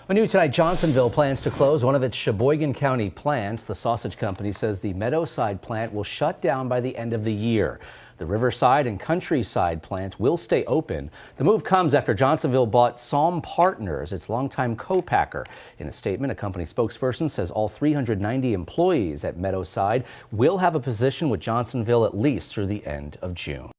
Well, new tonight, Johnsonville plans to close one of its Sheboygan County plants. The sausage company says the Meadowside plant will shut down by the end of the year. The Riverside and Countryside plants will stay open. The move comes after Johnsonville bought Psalm Partners, its longtime co-packer. In a statement, a company spokesperson says all 390 employees at Meadowside will have a position with Johnsonville at least through the end of June.